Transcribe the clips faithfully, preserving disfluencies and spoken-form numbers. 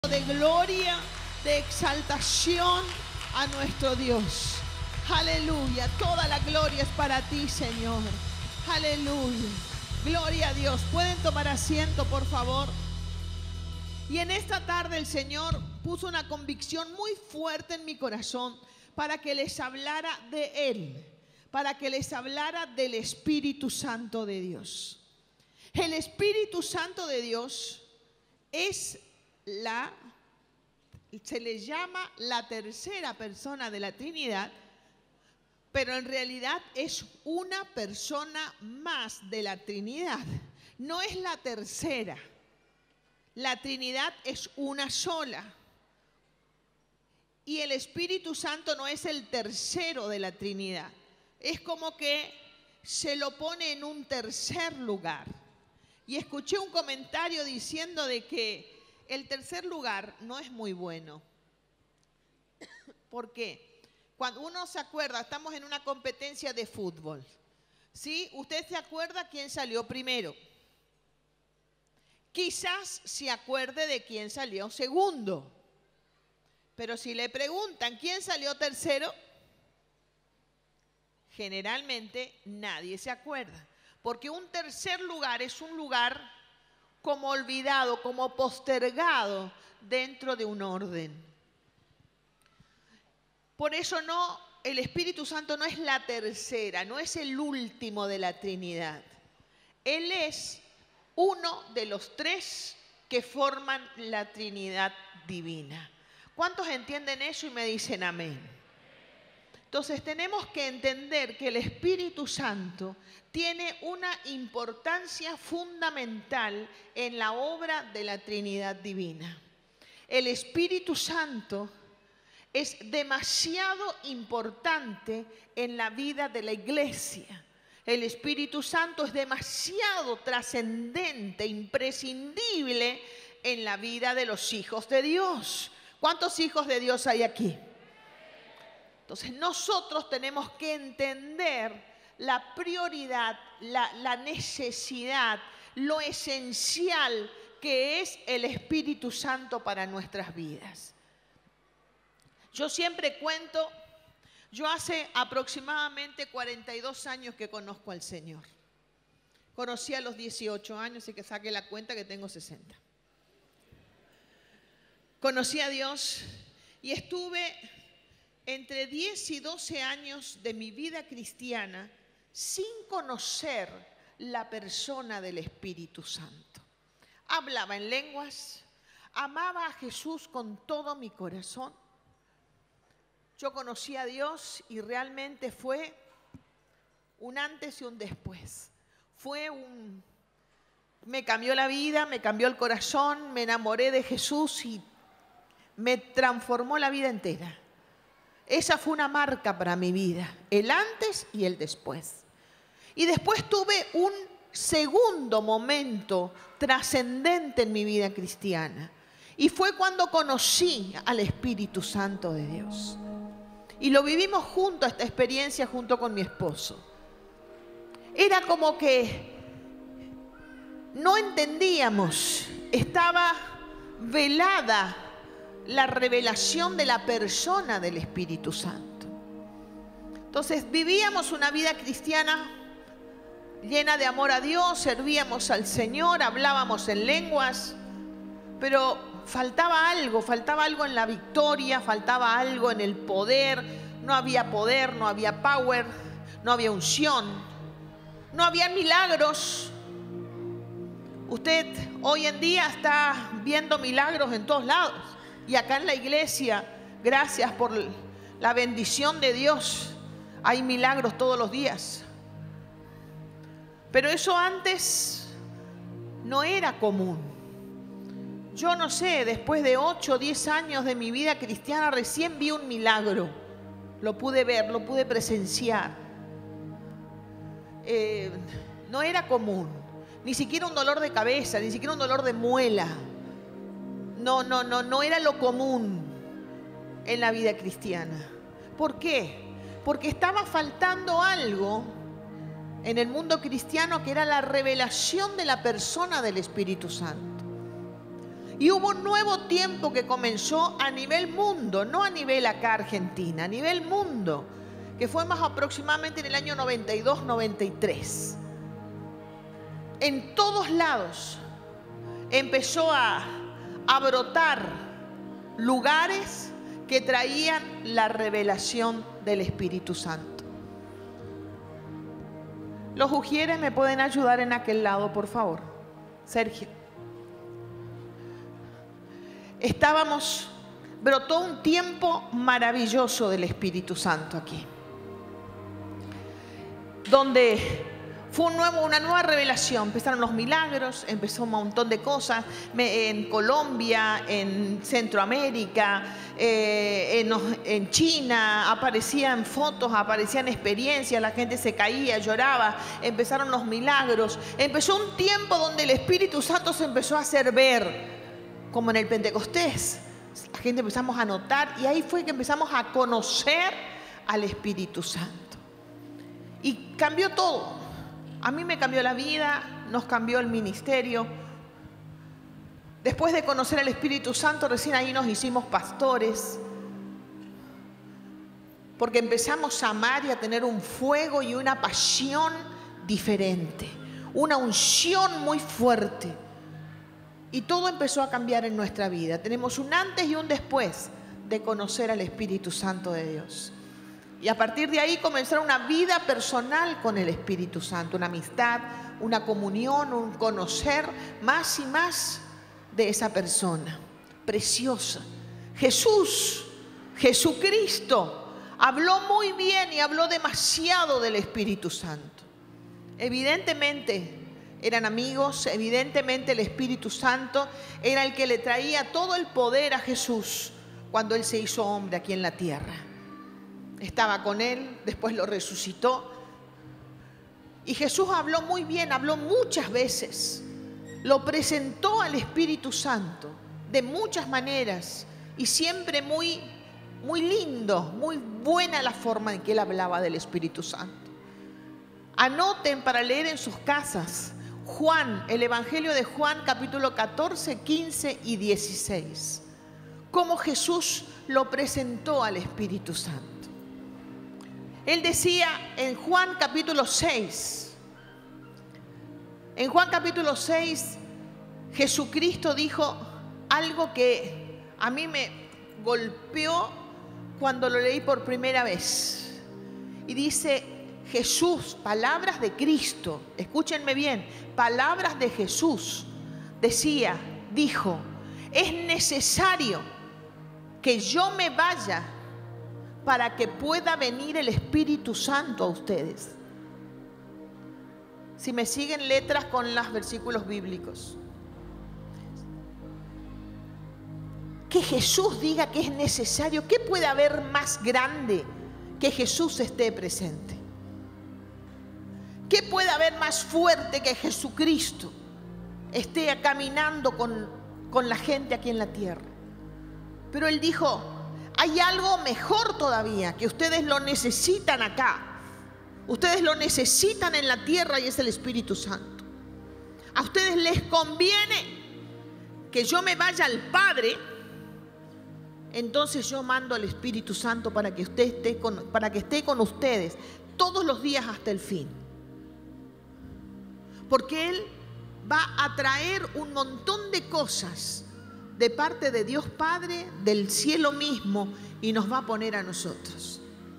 de gloria, de exaltación a nuestro Dios. Aleluya, toda la gloria es para ti, Señor. Aleluya, gloria a Dios. ¿Pueden tomar asiento, por favor? Y en esta tarde el Señor puso una convicción muy fuerte en mi corazón para que les hablara de Él, para que les hablara del Espíritu Santo de Dios. El Espíritu Santo de Dios es la, se le llama la tercera persona de la Trinidad, pero en realidad es una persona más de la Trinidad. No es la tercera. La Trinidad es una sola. Y el Espíritu Santo no es el tercero de la Trinidad. Es como que se lo pone en un tercer lugar. Y escuché un comentario diciendo de que el tercer lugar no es muy bueno. ¿Por qué? Cuando uno se acuerda, estamos en una competencia de fútbol, ¿sí? Usted se acuerda quién salió primero. Quizás se acuerde de quién salió segundo. Pero si le preguntan quién salió tercero, generalmente nadie se acuerda. Porque un tercer lugar es un lugar como olvidado, como postergado dentro de un orden. Por eso no, el Espíritu Santo no es la tercera, no es el último de la Trinidad. Él es uno de los tres que forman la Trinidad divina. ¿Cuántos entienden eso y me dicen amén? Entonces tenemos que entender que el Espíritu Santo tiene una importancia fundamental en la obra de la Trinidad divina. El Espíritu Santo es demasiado importante en la vida de la iglesia. El Espíritu Santo es demasiado trascendente, imprescindible en la vida de los hijos de Dios. ¿Cuántos hijos de Dios hay aquí? Entonces nosotros tenemos que entender la prioridad, la, la necesidad, lo esencial que es el Espíritu Santo para nuestras vidas. Yo siempre cuento, yo hace aproximadamente cuarenta y dos años que conozco al Señor. Conocí a los dieciocho años, y que saque la cuenta que tengo sesenta. Conocí a Dios y estuve entre diez y doce años de mi vida cristiana sin conocer la persona del Espíritu Santo. Hablaba en lenguas, amaba a Jesús con todo mi corazón. Yo conocí a Dios y realmente fue un antes y un después. Fue un... Me cambió la vida, me cambió el corazón, me enamoré de Jesús y me transformó la vida entera. Esa fue una marca para mi vida, el antes y el después. Y después tuve un segundo momento trascendente en mi vida cristiana. Y fue cuando conocí al Espíritu Santo de Dios. Y lo vivimos juntos, esta experiencia, junto con mi esposo. Era como que no entendíamos, estaba velada la revelación de la persona del Espíritu Santo. Entonces vivíamos una vida cristiana llena de amor a Dios, servíamos al Señor, hablábamos en lenguas, pero faltaba algo, faltaba algo en la victoria, faltaba algo en el poder. No había poder, no había power, no había unción, no había milagros. Usted hoy en día está viendo milagros en todos lados. Y acá en la iglesia, gracias por la bendición de Dios, hay milagros todos los días. Pero eso antes no era común. Yo no sé, después de ocho o diez años de mi vida cristiana, recién vi un milagro. Lo pude ver, lo pude presenciar. Eh, no era común. Ni siquiera un dolor de cabeza, ni siquiera un dolor de muela. No, no, no, no era lo común en la vida cristiana. ¿Por qué? Porque estaba faltando algo en el mundo cristiano que era la revelación de la persona del Espíritu Santo. Y hubo un nuevo tiempo que comenzó a nivel mundo, no a nivel acá Argentina, a nivel mundo, que fue más aproximadamente en el año noventa y dos, noventa y tres. En todos lados empezó a, a brotar lugares que traían la revelación del Espíritu Santo. Los ujieres me pueden ayudar en aquel lado, por favor. Sergio. Estábamos, brotó un tiempo maravilloso del Espíritu Santo aquí, donde fue un nuevo, una nueva revelación. Empezaron los milagros, empezó un montón de cosas en Colombia, en Centroamérica, eh, en, en China, aparecían fotos, aparecían experiencias, la gente se caía, lloraba, empezaron los milagros. Empezó un tiempo donde el Espíritu Santo se empezó a hacer ver, como en el Pentecostés. La gente empezamos a notar y ahí fue que empezamos a conocer al Espíritu Santo. Y cambió todo. A mí me cambió la vida, nos cambió el ministerio. Después de conocer al Espíritu Santo, recién ahí nos hicimos pastores. Porque empezamos a amar y a tener un fuego y una pasión diferente. Una unción muy fuerte. Y todo empezó a cambiar en nuestra vida. Tenemos un antes y un después de conocer al Espíritu Santo de Dios. Y a partir de ahí comenzar una vida personal con el Espíritu Santo, una amistad, una comunión, un conocer más y más de esa persona preciosa. Jesús, Jesucristo, habló muy bien y habló demasiado del Espíritu Santo. Evidentemente eran amigos, evidentemente el Espíritu Santo era el que le traía todo el poder a Jesús cuando Él se hizo hombre aquí en la tierra. Estaba con Él, después lo resucitó. Y Jesús habló muy bien, habló muchas veces. Lo presentó al Espíritu Santo de muchas maneras y siempre muy, muy lindo, muy buena la forma en que Él hablaba del Espíritu Santo. Anoten para leer en sus casas Juan, el Evangelio de Juan, capítulo catorce, quince y dieciséis. Cómo Jesús lo presentó al Espíritu Santo. Él decía en Juan capítulo seis, en Juan capítulo seis, Jesucristo dijo algo que a mí me golpeó cuando lo leí por primera vez. Y dice Jesús, palabras de Cristo, escúchenme bien, palabras de Jesús, decía, dijo, es necesario que yo me vaya para que pueda venir el Espíritu Santo a ustedes. Si me siguen letras con los versículos bíblicos. Que Jesús diga que es necesario. ¿Qué puede haber más grande que Jesús esté presente? ¿Qué puede haber más fuerte que Jesucristo esté caminando con, con la gente aquí en la tierra? Pero Él dijo, hay algo mejor todavía, que ustedes lo necesitan acá. Ustedes lo necesitan en la tierra y es el Espíritu Santo. A ustedes les conviene que yo me vaya al Padre. Entonces yo mando al Espíritu Santo para que usted esté con, para que esté con ustedes todos los días hasta el fin. Porque Él va a traer un montón de cosas de parte de Dios Padre, del cielo mismo, y nos va a poner a nosotros.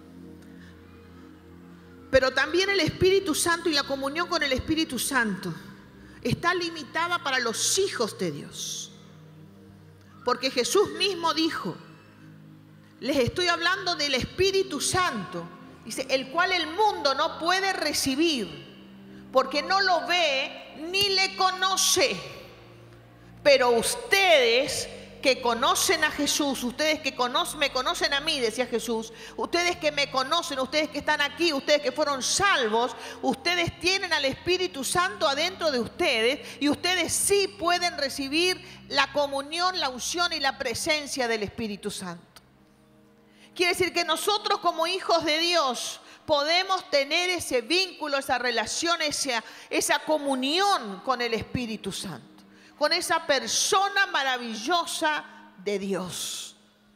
Pero también el Espíritu Santo y la comunión con el Espíritu Santo está limitada para los hijos de Dios. Porque Jesús mismo dijo, les estoy hablando del Espíritu Santo, dice, el cual el mundo no puede recibir, porque no lo ve ni le conoce. Pero ustedes que conocen a Jesús, ustedes que conocen, me conocen a mí, decía Jesús, ustedes que me conocen, ustedes que están aquí, ustedes que fueron salvos, ustedes tienen al Espíritu Santo adentro de ustedes y ustedes sí pueden recibir la comunión, la unción y la presencia del Espíritu Santo. Quiere decir que nosotros como hijos de Dios podemos tener ese vínculo, esa relación, esa, esa comunión con el Espíritu Santo. con esa persona maravillosa de Dios.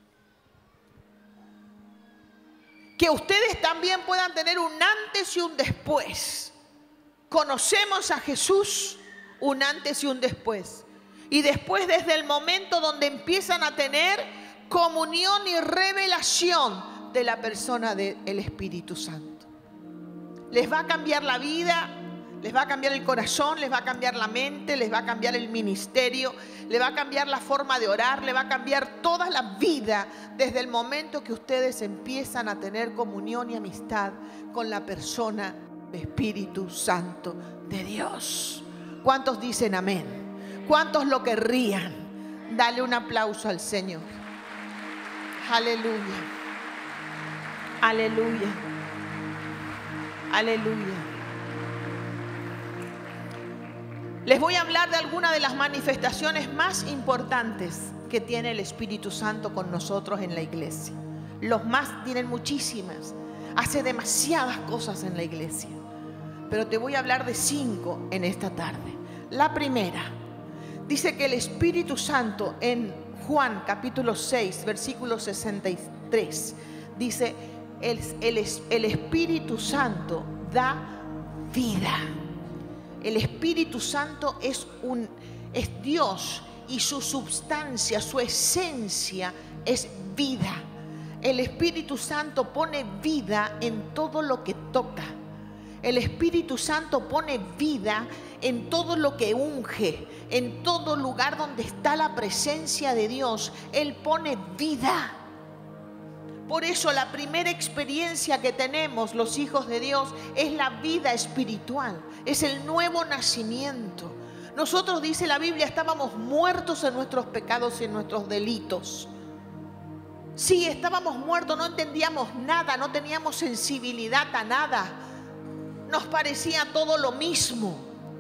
Que ustedes también puedan tener un antes y un después. Conocemos a Jesús, un antes y un después. Y después, desde el momento donde empiezan a tener comunión y revelación de la persona del Espíritu Santo. Les va a cambiar la vida, les va a cambiar el corazón, les va a cambiar la mente, les va a cambiar el ministerio, les va a cambiar la forma de orar, les va a cambiar toda la vida desde el momento que ustedes empiezan a tener comunión y amistad con la persona del Espíritu Santo de Dios. ¿Cuántos dicen amén? ¿Cuántos lo querrían? Dale un aplauso al Señor. Aleluya. Aleluya. Aleluya. Les voy a hablar de algunas de las manifestaciones más importantes que tiene el Espíritu Santo con nosotros en la iglesia. Los más tienen muchísimas. Hace demasiadas cosas en la iglesia. Pero te voy a hablar de cinco en esta tarde. La primera, dice que el Espíritu Santo en Juan capítulo seis, versículo sesenta y tres, dice, el, el, el Espíritu Santo da vida. El Espíritu Santo es, un, es Dios y su substancia, su esencia es vida. El Espíritu Santo pone vida en todo lo que toca. El Espíritu Santo pone vida en todo lo que unge, en todo lugar donde está la presencia de Dios. Él pone vida. Por eso la primera experiencia que tenemos los hijos de Dios es la vida espiritual, es el nuevo nacimiento. Nosotros, dice la Biblia, estábamos muertos en nuestros pecados y en nuestros delitos. Sí, estábamos muertos, no entendíamos nada, no teníamos sensibilidad a nada. Nos parecía todo lo mismo.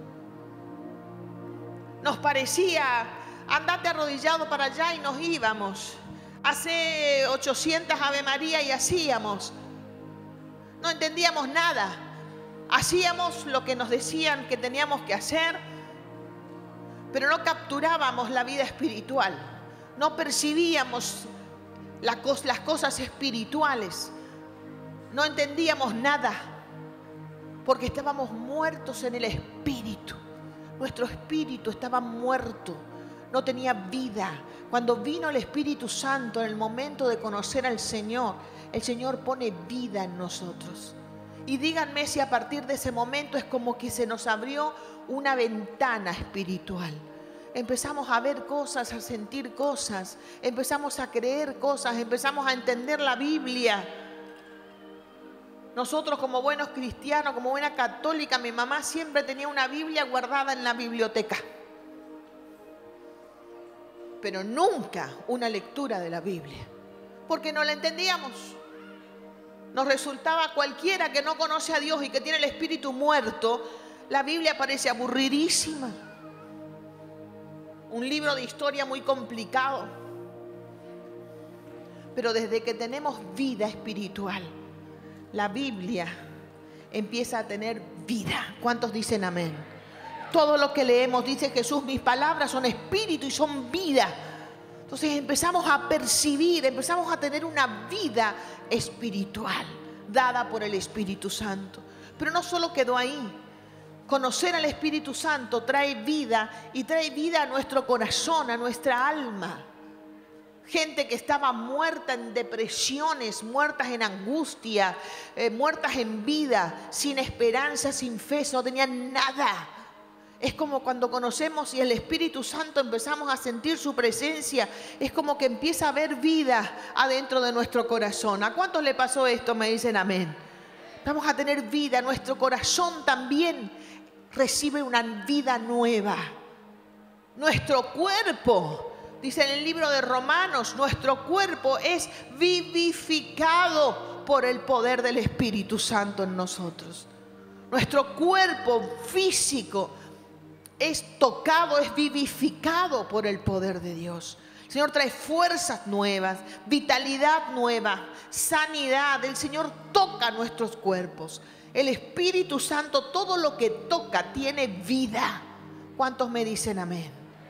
Nos parecía, andate arrodillado para allá y nos íbamos. Hace ochocientas Ave María y hacíamos. No entendíamos nada. Hacíamos lo que nos decían que teníamos que hacer, pero no capturábamos la vida espiritual. No percibíamos la cos- las cosas espirituales. No entendíamos nada, porque estábamos muertos en el espíritu. Nuestro espíritu estaba muerto, no tenía vida. Cuando vino el Espíritu Santo en el momento de conocer al Señor, el Señor pone vida en nosotros. Y díganme si a partir de ese momento es como que se nos abrió una ventana espiritual. Empezamos a ver cosas, a sentir cosas, empezamos a creer cosas, empezamos a entender la Biblia. Nosotros, como buenos cristianos, como buena católica, mi mamá siempre tenía una Biblia guardada en la biblioteca, pero nunca una lectura de la Biblia, porque no la entendíamos. Nos resultaba, cualquiera que no conoce a Dios y que tiene el espíritu muerto, la Biblia parece aburridísima, un libro de historia muy complicado. Pero desde que tenemos vida espiritual, la Biblia empieza a tener vida. ¿Cuántos dicen amén? Todo lo que leemos, dice Jesús, mis palabras son espíritu y son vida. Entonces empezamos a percibir, empezamos a tener una vida espiritual dada por el Espíritu Santo. Pero no solo quedó ahí. Conocer al Espíritu Santo trae vida y trae vida a nuestro corazón, a nuestra alma. Gente que estaba muerta en depresiones, muertas en angustia, eh, muertas en vida, sin esperanza, sin fe, no tenían nada. Es como cuando conocemos y el Espíritu Santo empezamos a sentir su presencia, es como que empieza a haber vida adentro de nuestro corazón. ¿A cuántos le pasó esto? Me dicen amén. Vamos a tener vida, nuestro corazón también recibe una vida nueva. Nuestro cuerpo, dice en el libro de Romanos, nuestro cuerpo es vivificado por el poder del Espíritu Santo en nosotros. Nuestro cuerpo físico es tocado, es vivificado por el poder de Dios. El Señor trae fuerzas nuevas, vitalidad nueva, sanidad. El Señor toca nuestros cuerpos. El Espíritu Santo, todo lo que toca tiene vida. ¿Cuántos me dicen amén?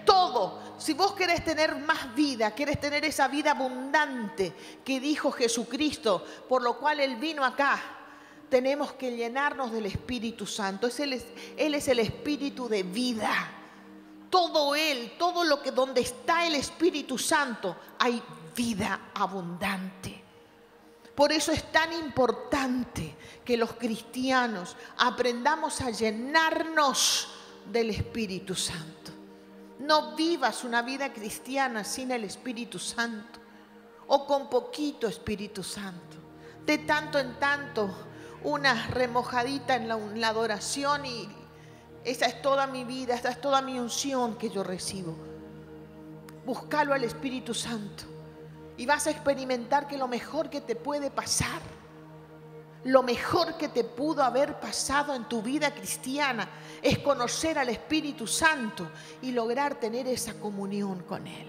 todo. Si vos querés tener más vida, querés tener esa vida abundante que dijo Jesucristo, por lo cual Él vino acá, tenemos que llenarnos del Espíritu Santo. Es Él, es, Él es el Espíritu de vida. Todo Él, todo lo que donde está el Espíritu Santo, hay vida abundante. Por eso es tan importante que los cristianos aprendamos a llenarnos del Espíritu Santo. No vivas una vida cristiana sin el Espíritu Santo o con poquito Espíritu Santo. De tanto en tanto, una remojadita en la, en la adoración y esa es toda mi vida, esta es toda mi unción que yo recibo. Búscalo al Espíritu Santo y vas a experimentar que lo mejor que te puede pasar, lo mejor que te pudo haber pasado en tu vida cristiana es conocer al Espíritu Santo y lograr tener esa comunión con Él.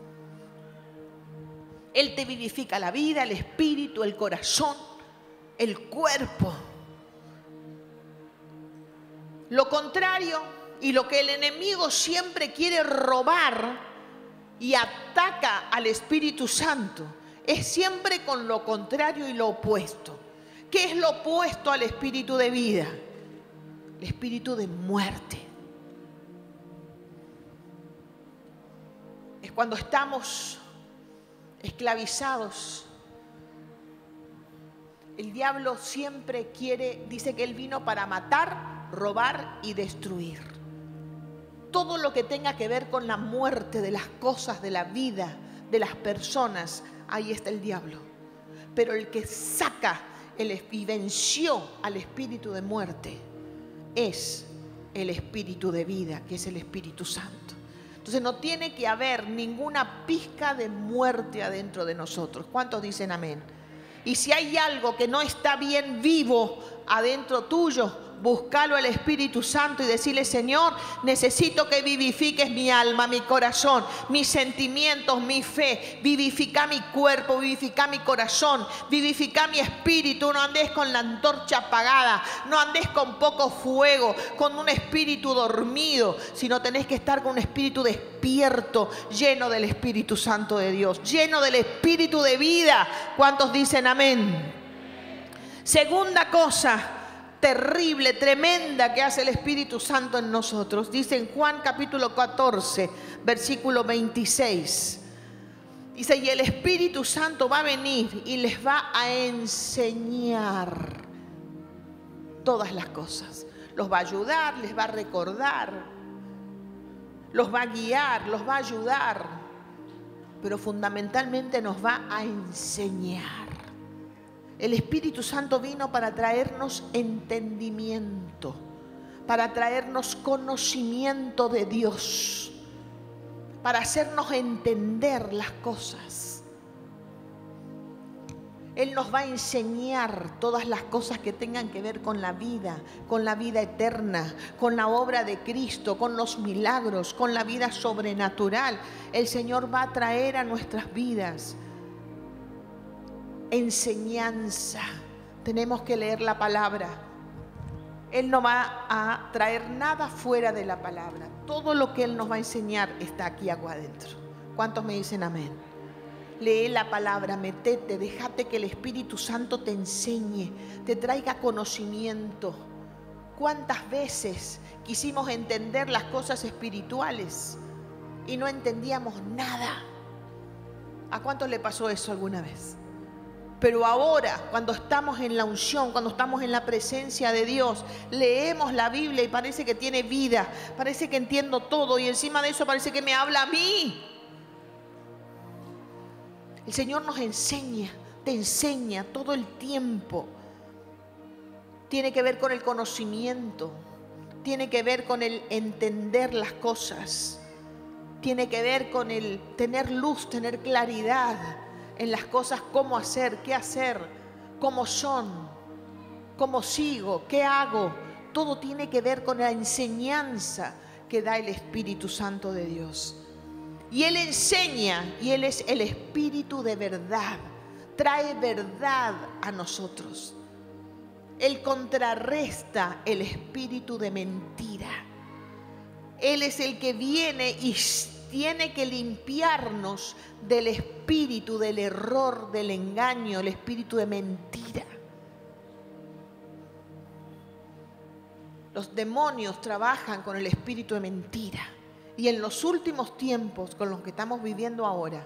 Él te vivifica la vida, el espíritu, el corazón, el cuerpo. Lo contrario y lo que el enemigo siempre quiere robar y ataca al Espíritu Santo es siempre con lo contrario y lo opuesto. ¿Qué es lo opuesto al espíritu de vida? El espíritu de muerte. Es cuando estamos esclavizados. El diablo siempre quiere, dice que él vino para matar, robar y destruir. Todo lo que tenga que ver con la muerte de las cosas, de la vida, de las personas, ahí está el diablo. Pero el que saca el, y venció al espíritu de muerte es el espíritu de vida, que es el Espíritu Santo. Entonces no tiene que haber ninguna pizca de muerte adentro de nosotros. ¿Cuántos dicen amén? Y si hay algo que no está bien vivo adentro tuyo, búscalo al Espíritu Santo y decirle: Señor, necesito que vivifiques mi alma, mi corazón, mis sentimientos, mi fe. Vivifica mi cuerpo, vivifica mi corazón, vivifica mi espíritu. No andes con la antorcha apagada, no andes con poco fuego, con un espíritu dormido, sino tenés que estar con un espíritu despierto, lleno del Espíritu Santo de Dios, lleno del espíritu de vida. ¿Cuántos dicen amén? Segunda cosa terrible, tremenda que hace el Espíritu Santo en nosotros. Dice en Juan capítulo catorce, versículo veintiséis. Dice: y el Espíritu Santo va a venir y les va a enseñar todas las cosas. Los va a ayudar, les va a recordar, los va a guiar, los va a ayudar, pero fundamentalmente nos va a enseñar. El Espíritu Santo vino para traernos entendimiento, para traernos conocimiento de Dios, para hacernos entender las cosas. Él nos va a enseñar todas las cosas que tengan que ver con la vida, con la vida eterna, con la obra de Cristo, con los milagros, con la vida sobrenatural. El Señor va a traer a nuestras vidas enseñanza. Tenemos que leer la palabra. Él no va a traer nada fuera de la palabra. Todo lo que Él nos va a enseñar está aquí agua adentro. ¿Cuántos me dicen amén? Lee la palabra, metete, déjate que el Espíritu Santo te enseñe, te traiga conocimiento. ¿Cuántas veces quisimos entender las cosas espirituales y no entendíamos nada? ¿A cuántos le pasó eso alguna vez? Pero ahora, cuando estamos en la unción, cuando estamos en la presencia de Dios, leemos la Biblia y parece que tiene vida, parece que entiendo todo y encima de eso parece que me habla a mí. El Señor nos enseña, te enseña todo el tiempo. Tiene que ver con el conocimiento, tiene que ver con el entender las cosas, tiene que ver con el tener luz, tener claridad en las cosas, cómo hacer, qué hacer, cómo son, cómo sigo, qué hago. Todo tiene que ver con la enseñanza que da el Espíritu Santo de Dios. Y Él enseña, y Él es el Espíritu de verdad. Trae verdad a nosotros. Él contrarresta el espíritu de mentira. Él es el que viene y tiene que limpiarnos del espíritu del error, del engaño, el espíritu de mentira. Los demonios trabajan con el espíritu de mentira. Y en los últimos tiempos, con los que estamos viviendo ahora,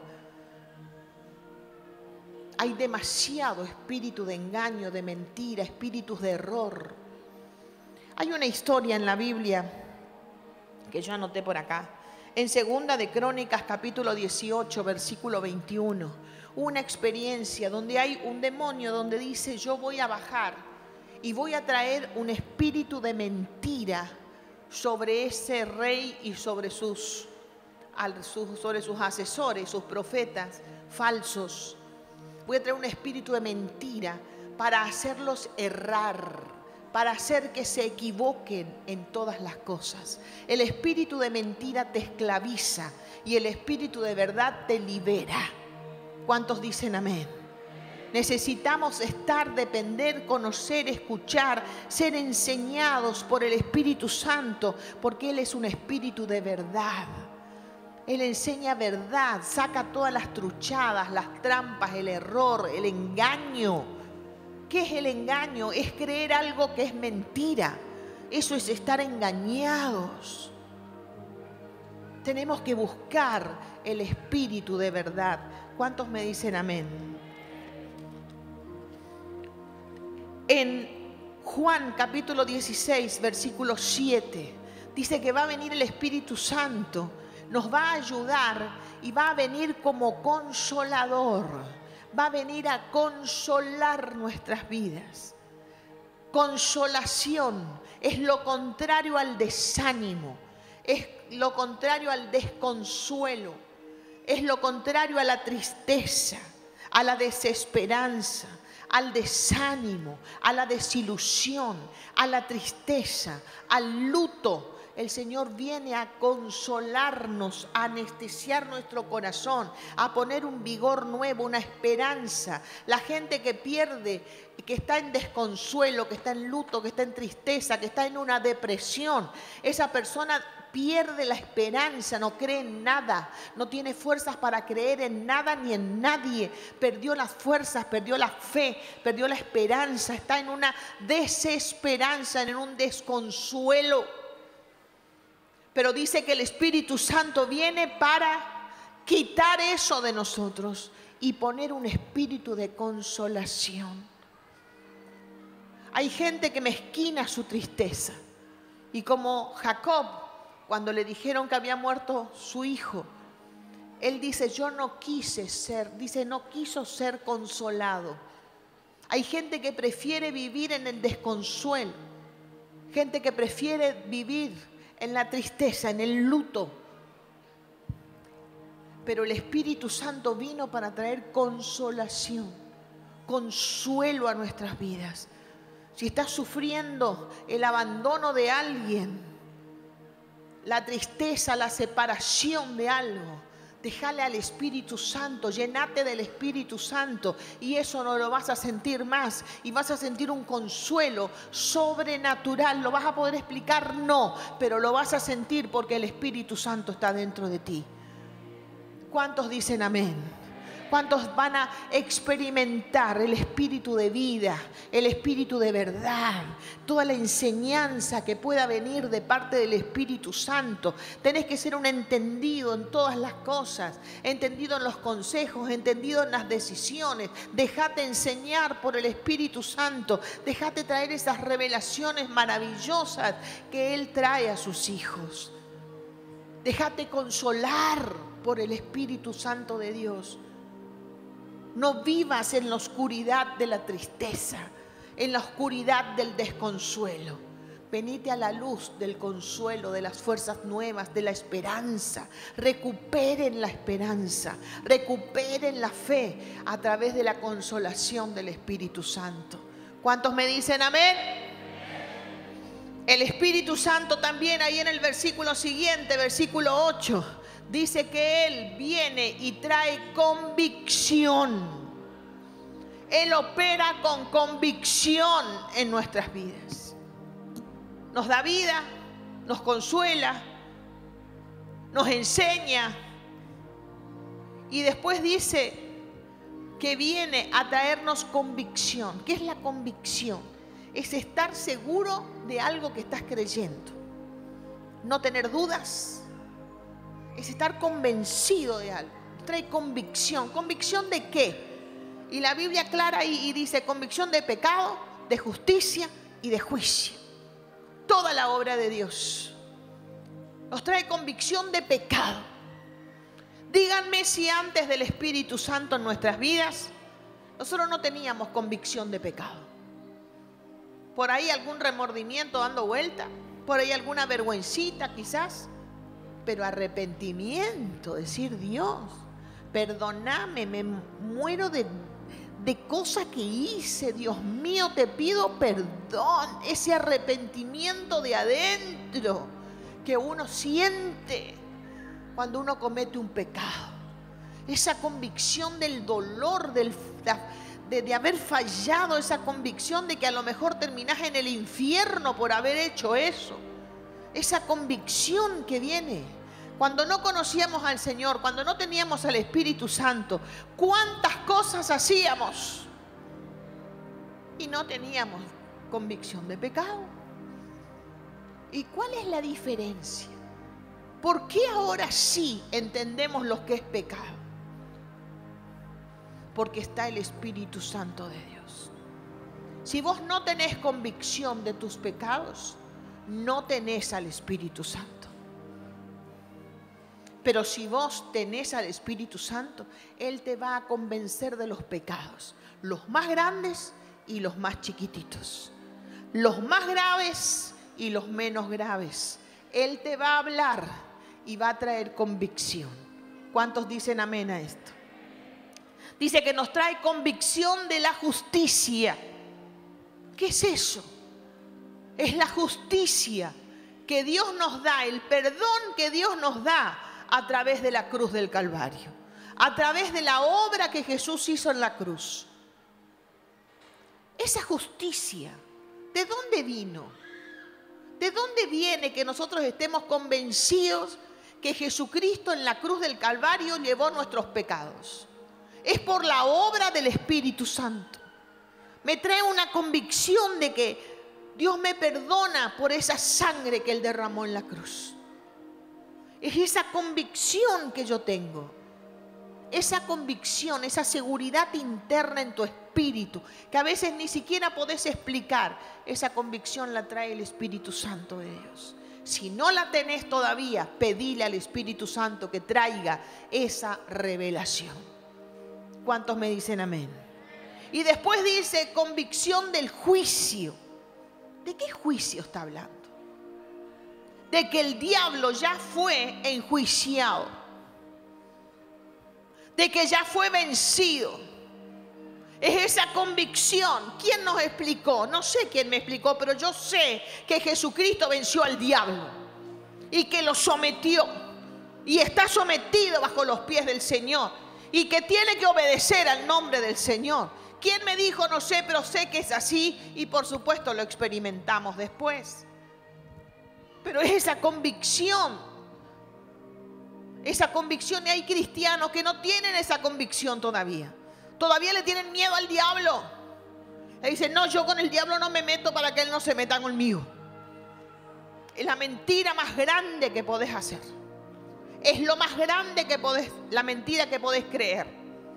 hay demasiado espíritu de engaño, de mentira, espíritus de error. Hay una historia en la Biblia que yo anoté por acá. En Segunda de Crónicas, capítulo dieciocho, versículo veintiuno. Una experiencia donde hay un demonio donde dice: yo voy a bajar y voy a traer un espíritu de mentira sobre ese rey y sobre sus, sobre sus asesores, sus profetas falsos. Voy a traer un espíritu de mentira para hacerlos errar, para hacer que se equivoquen en todas las cosas. El espíritu de mentira te esclaviza y el espíritu de verdad te libera. ¿Cuántos dicen amén? Necesitamos estar, depender, conocer, escuchar, ser enseñados por el Espíritu Santo, porque Él es un espíritu de verdad. Él enseña verdad, saca todas las truchadas, las trampas, el error, el engaño. ¿Qué es el engaño? Es creer algo que es mentira. Eso es estar engañados. Tenemos que buscar el espíritu de verdad. ¿Cuántos me dicen amén? En Juan capítulo dieciséis, versículo siete, dice que va a venir el Espíritu Santo, nos va a ayudar y va a venir como consolador, va a venir a consolar nuestras vidas. Consolación es lo contrario al desánimo, es lo contrario al desconsuelo, es lo contrario a la tristeza, a la desesperanza, al desánimo, a la desilusión, a la tristeza, al luto. El Señor viene a consolarnos, a anestesiar nuestro corazón, a poner un vigor nuevo, una esperanza. La gente que pierde, que está en desconsuelo, que está en luto, que está en tristeza, que está en una depresión, esa persona pierde la esperanza, no cree en nada, no tiene fuerzas para creer en nada ni en nadie. Perdió las fuerzas, perdió la fe, perdió la esperanza, está en una desesperanza, en un desconsuelo. Pero dice que el Espíritu Santo viene para quitar eso de nosotros y poner un espíritu de consolación. Hay gente que mezquina su tristeza y como Jacob, cuando le dijeron que había muerto su hijo, él dice: yo no quise ser, dice, no quiso ser consolado. Hay gente que prefiere vivir en el desconsuelo, gente que prefiere vivir en la tristeza, en el luto. Pero el Espíritu Santo vino para traer consolación, consuelo a nuestras vidas. Si estás sufriendo el abandono de alguien, la tristeza, la separación de algo, déjale al Espíritu Santo, llénate del Espíritu Santo y eso no lo vas a sentir más y vas a sentir un consuelo sobrenatural. ¿Lo vas a poder explicar? No, pero lo vas a sentir porque el Espíritu Santo está dentro de ti. ¿Cuántos dicen amén? ¿Cuántos van a experimentar el espíritu de vida, el espíritu de verdad, toda la enseñanza que pueda venir de parte del Espíritu Santo? Tenés que ser un entendido en todas las cosas, entendido en los consejos, entendido en las decisiones. Dejate enseñar por el Espíritu Santo, dejate traer esas revelaciones maravillosas que Él trae a sus hijos. Dejate consolar por el Espíritu Santo de Dios. No vivas en la oscuridad de la tristeza, en la oscuridad del desconsuelo. Venite a la luz del consuelo, de las fuerzas nuevas, de la esperanza. Recuperen la esperanza, recuperen la fe a través de la consolación del Espíritu Santo. ¿Cuántos me dicen amén? El Espíritu Santo también ahí en el versículo siguiente, versículo ocho. Dice que Él viene y trae convicción. Él opera con convicción en nuestras vidas. Nos da vida, nos consuela, nos enseña. Y después dice que viene a traernos convicción. ¿Qué es la convicción? Es estar seguro de algo que estás creyendo. No tener dudas. Es estar convencido de algo. Trae convicción. ¿Convicción de qué? Y la Biblia aclara ahí y dice convicción de pecado, de justicia y de juicio. Toda la obra de Dios nos trae convicción de pecado. Díganme si antes del Espíritu Santo en nuestras vidas nosotros no teníamos convicción de pecado. Por ahí algún remordimiento dando vuelta, por ahí alguna vergüencita quizás, pero arrepentimiento, decir Dios, perdóname, me muero de, de cosas que hice, Dios mío, te pido perdón. Ese arrepentimiento de adentro que uno siente cuando uno comete un pecado. Esa convicción del dolor, del, de, de haber fallado, esa convicción de que a lo mejor terminás en el infierno por haber hecho eso. Esa convicción que viene cuando no conocíamos al Señor, cuando no teníamos al Espíritu Santo. ¿Cuántas cosas hacíamos? Y no teníamos convicción de pecado. ¿Y cuál es la diferencia? ¿Por qué ahora sí entendemos lo que es pecado? Porque está el Espíritu Santo de Dios. Si vos no tenés convicción de tus pecados, no tenés al Espíritu Santo. Pero si vos tenés al Espíritu Santo, Él te va a convencer de los pecados, los más grandes y los más chiquititos, los más graves y los menos graves. Él te va a hablar y va a traer convicción. ¿Cuántos dicen amén a esto? Dice que nos trae convicción de la justicia. ¿Qué es eso? Es la justicia que Dios nos da, el perdón que Dios nos da a través de la cruz del Calvario, a través de la obra que Jesús hizo en la cruz. Esa justicia, ¿de dónde vino? ¿De dónde viene que nosotros estemos convencidos que Jesucristo en la cruz del Calvario llevó nuestros pecados? Es por la obra del Espíritu Santo. Me trae una convicción de que Dios me perdona por esa sangre que Él derramó en la cruz. Es esa convicción que yo tengo. Esa convicción, esa seguridad interna en tu espíritu, que a veces ni siquiera podés explicar. Esa convicción la trae el Espíritu Santo de Dios. Si no la tenés todavía, pedile al Espíritu Santo que traiga esa revelación. ¿Cuántos me dicen amén? Y después dice convicción del juicio. ¿De qué juicio está hablando? De que el diablo ya fue enjuiciado, de que ya fue vencido. Es esa convicción. ¿Quién nos explicó? No sé quién me explicó, pero yo sé que Jesucristo venció al diablo y que lo sometió y está sometido bajo los pies del Señor y que tiene que obedecer al nombre del Señor. ¿Quién me dijo? No sé, pero sé que es así y por supuesto lo experimentamos después. Pero es esa convicción, esa convicción, y hay cristianos que no tienen esa convicción todavía. Todavía le tienen miedo al diablo. Le dicen, no, yo con el diablo no me meto para que él no se meta conmigo. Es la mentira más grande que podés hacer. Es lo más grande que podés, la mentira que podés creer.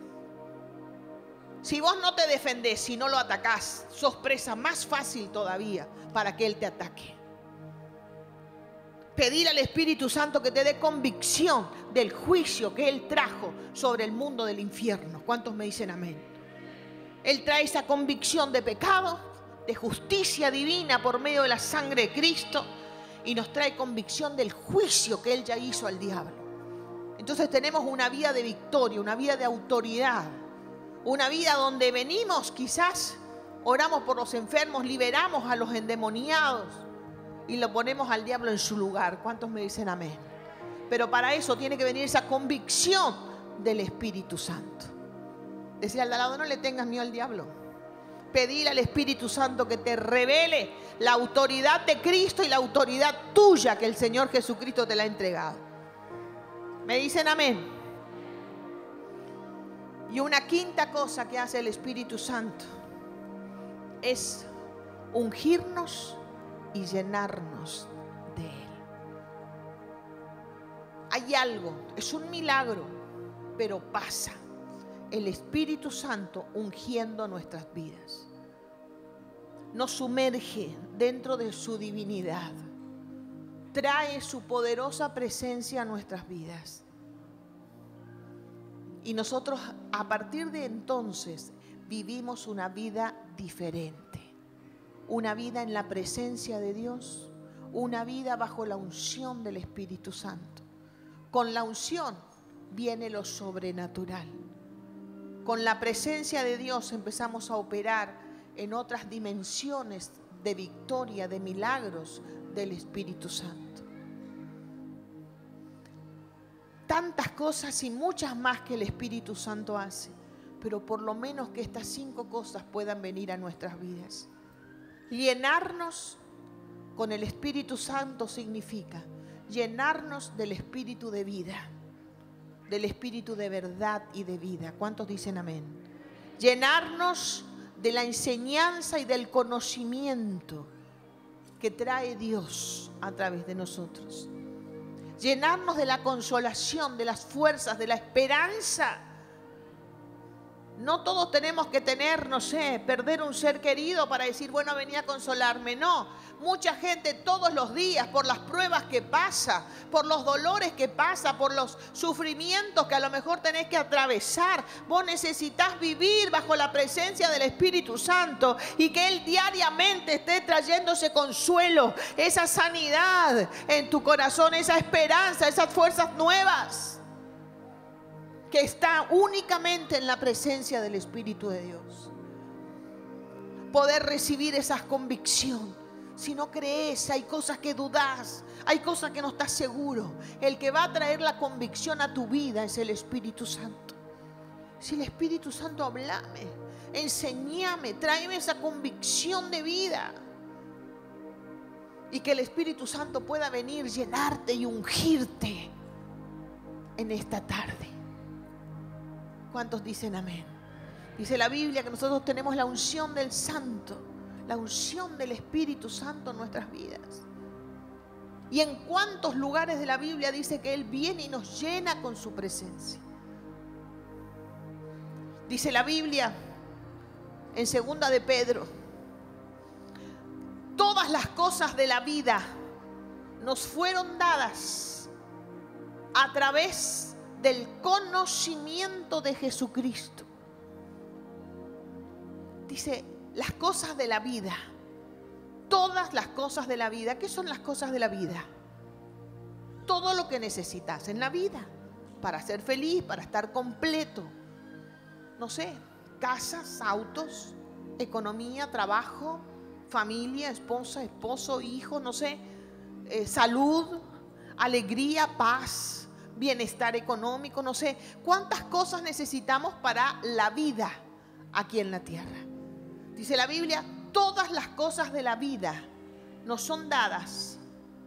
Si vos no te defendés, si no lo atacás, sos presa más fácil todavía para que él te ataque. Pedir al Espíritu Santo que te dé convicción del juicio que Él trajo sobre el mundo del infierno. ¿Cuántos me dicen amén? Él trae esa convicción de pecado, de justicia divina por medio de la sangre de Cristo y nos trae convicción del juicio que Él ya hizo al diablo. Entonces tenemos una vida de victoria, una vida de autoridad, una vida donde venimos quizás, oramos por los enfermos, liberamos a los endemoniados y lo ponemos al diablo en su lugar. ¿Cuántos me dicen amén? Pero para eso tiene que venir esa convicción del Espíritu Santo. Decía al de al lado, no le tengas miedo al diablo. Pedir al Espíritu Santo que te revele la autoridad de Cristo y la autoridad tuya que el Señor Jesucristo te la ha entregado. ¿Me dicen amén? Y una quinta cosa que hace el Espíritu Santo es ungirnos y llenarnos de Él. Hay algo, es un milagro, pero pasa. El Espíritu Santo ungiendo nuestras vidas. Nos sumerge dentro de su divinidad. Trae su poderosa presencia a nuestras vidas. Y nosotros a partir de entonces vivimos una vida diferente. Una vida en la presencia de Dios. Una vida bajo la unción del Espíritu Santo. Con la unción viene lo sobrenatural. Con la presencia de Dios empezamos a operar en otras dimensiones de victoria, de milagros del Espíritu Santo. Tantas cosas y muchas más que el Espíritu Santo hace, pero por lo menos que estas cinco cosas puedan venir a nuestras vidas. Llenarnos con el Espíritu Santo significa llenarnos del Espíritu de vida, del Espíritu de verdad y de vida. ¿Cuántos dicen amén? Llenarnos de la enseñanza y del conocimiento que trae Dios a través de nosotros. Llenarnos de la consolación, de las fuerzas, de la esperanza. No todos tenemos que tener, no sé, perder un ser querido para decir, bueno, venía a consolarme. No, mucha gente todos los días, por las pruebas que pasa, por los dolores que pasa, por los sufrimientos que a lo mejor tenés que atravesar, vos necesitas vivir bajo la presencia del Espíritu Santo y que Él diariamente esté trayendo ese consuelo, esa sanidad en tu corazón, esa esperanza, esas fuerzas nuevas que está únicamente en la presencia del Espíritu de Dios. Poder recibir esa convicción. Si no crees, hay cosas que dudás, hay cosas que no estás seguro. El que va a traer la convicción a tu vida es el Espíritu Santo. Si el Espíritu Santo, háblame, enséñame, tráeme esa convicción de vida. Y que el Espíritu Santo pueda venir, llenarte y ungirte en esta tarde. ¿Cuántos dicen amén? Dice la Biblia que nosotros tenemos la unción del Santo, la unción del Espíritu Santo en nuestras vidas. Y en cuántos lugares de la Biblia dice que Él viene y nos llena con su presencia. Dice la Biblia en segunda de Pedro, todas las cosas de la vida nos fueron dadas a través del conocimiento de Jesucristo. Dice, las cosas de la vida, todas las cosas de la vida. ¿Qué son las cosas de la vida? Todo lo que necesitas en la vida para ser feliz, para estar completo. No sé, casas, autos, economía, trabajo, familia, esposa, esposo, hijo, no sé, eh, salud, alegría, paz, bienestar económico, no sé. ¿Cuántas cosas necesitamos para la vida aquí en la tierra? Dice la Biblia, todas las cosas de la vida nos son dadas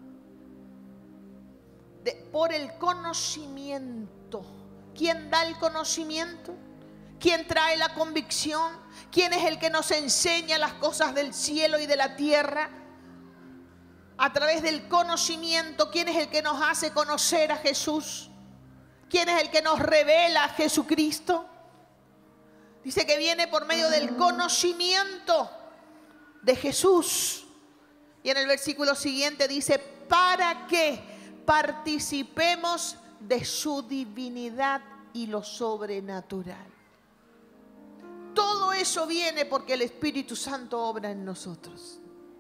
de, por el conocimiento. ¿Quién da el conocimiento? ¿Quién trae la convicción? ¿Quién es el que nos enseña las cosas del cielo y de la tierra? A través del conocimiento, ¿quién es el que nos hace conocer a Jesús? ¿Quién es el que nos revela a Jesucristo? Dice que viene por medio del conocimiento de Jesús. Y en el versículo siguiente dice, para que participemos de su divinidad y lo sobrenatural. Todo eso viene porque el Espíritu Santo obra en nosotros.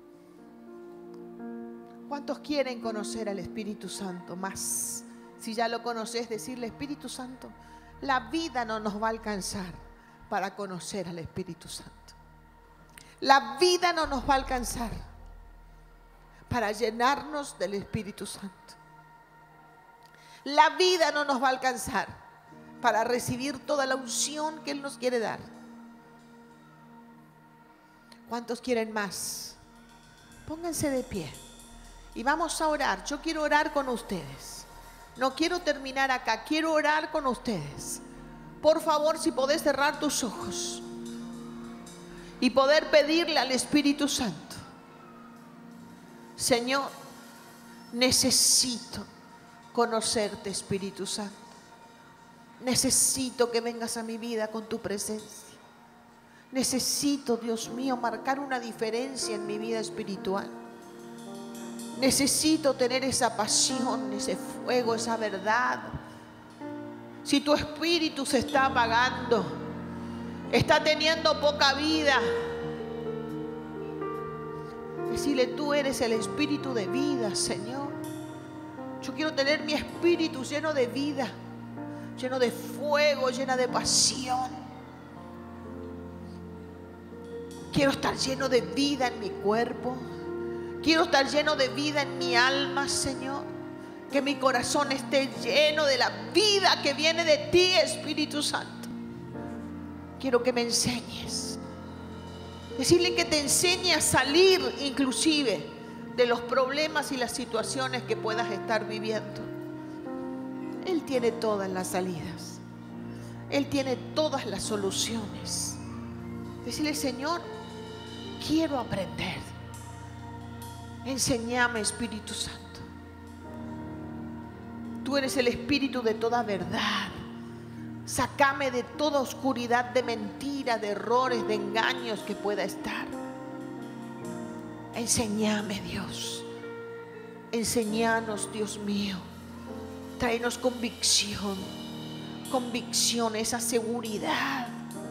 ¿Cuántos quieren conocer al Espíritu Santo más? Si ya lo conoces, decirle, Espíritu Santo, la vida no nos va a alcanzar para conocer al Espíritu Santo. La vida no nos va a alcanzar para llenarnos del Espíritu Santo. La vida no nos va a alcanzar para recibir toda la unción que Él nos quiere dar. ¿Cuántos quieren más? Pónganse de pie y vamos a orar. Yo quiero orar con ustedes. No quiero terminar acá, quiero orar con ustedes. Por favor, si podés cerrar tus ojos y poder pedirle al Espíritu Santo: Señor, necesito conocerte, Espíritu Santo. Necesito que vengas a mi vida con tu presencia. Necesito, Dios mío, marcar una diferencia en mi vida espiritual. Necesito tener esa pasión, ese fuego, esa verdad. Si tu espíritu se está apagando, está teniendo poca vida, decirle: tú eres el espíritu de vida, Señor. Yo quiero tener mi espíritu lleno de vida, lleno de fuego, llena de pasión. Quiero estar lleno de vida en mi cuerpo. Quiero estar lleno de vida en mi alma, Señor. Que mi corazón esté lleno de la vida que viene de ti, Espíritu Santo. Quiero que me enseñes. Decirle que te enseñe a salir inclusive de los problemas y las situaciones que puedas estar viviendo. Él tiene todas las salidas. Él tiene todas las soluciones. Decirle: Señor, quiero aprender. Enséñame, Espíritu Santo. Tú eres el Espíritu de toda verdad. Sácame de toda oscuridad de mentiras, de errores, de engaños que pueda estar. Enséñame, Dios. Enséñanos, Dios mío. Tráenos convicción. Convicción, esa seguridad.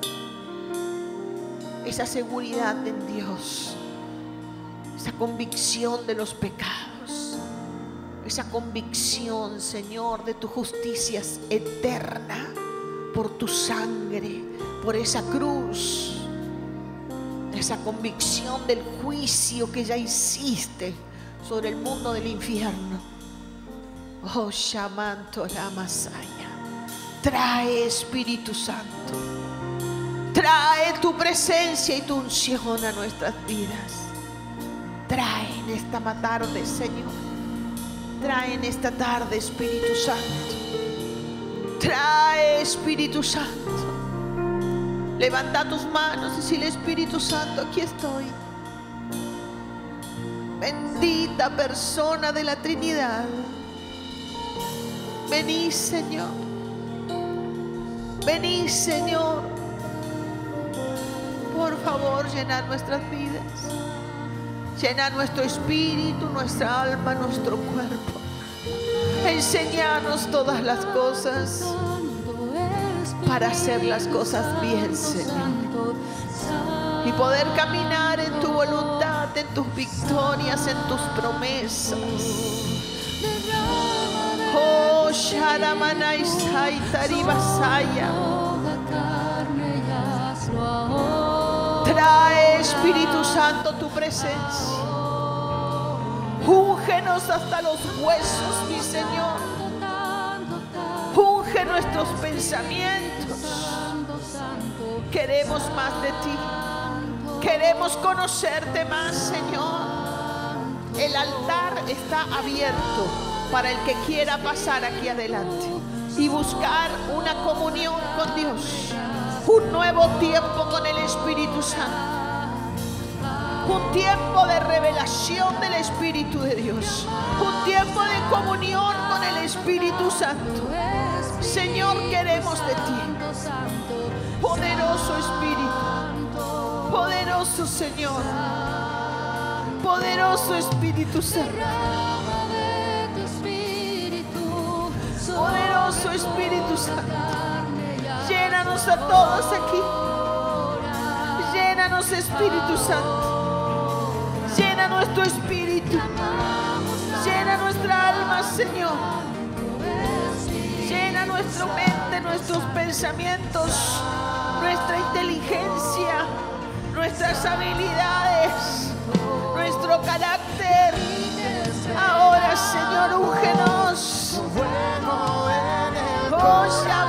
Esa seguridad en Dios. Esa convicción de los pecados. Esa convicción, Señor, de tu justicia eterna. Por tu sangre, por esa cruz. Esa convicción del juicio que ya hiciste sobre el mundo del infierno. Oh, Shamanto la Masaya. Trae, Espíritu Santo. Trae tu presencia y tu unción a nuestras vidas. Trae en esta tarde, Señor. Trae en esta tarde, Espíritu Santo. Trae, Espíritu Santo. Levanta tus manos y dile: Espíritu Santo, aquí estoy. Bendita persona de la Trinidad. Vení, Señor. Vení, Señor. Por favor, llena nuestras vidas. Llena nuestro espíritu, nuestra alma, nuestro cuerpo. Enséñanos todas las cosas para hacer las cosas bien, Señor. Y poder caminar en tu voluntad, en tus victorias, en tus promesas. Oh, Sharamanai Saitari Basaya. Trae, Espíritu Santo, tu presencia. Úngenos hasta los huesos, mi Señor. Unge nuestros pensamientos. Queremos más de ti. Queremos conocerte más, Señor. El altar está abierto para el que quiera pasar aquí adelante y buscar una comunión con Dios. Un nuevo tiempo con el Espíritu Santo. Un tiempo de revelación del Espíritu de Dios. Un tiempo de comunión con el Espíritu Santo. Señor, queremos de ti. Poderoso Espíritu. Poderoso Señor. Poderoso Espíritu Santo. Poderoso Espíritu Santo. Llénanos a todos aquí. Llénanos, Espíritu Santo. Llena nuestro espíritu. Llena nuestra alma, Señor. Llena nuestra mente, nuestros pensamientos, nuestra inteligencia, nuestras habilidades, nuestro carácter. Ahora, Señor, úngenos. Oh,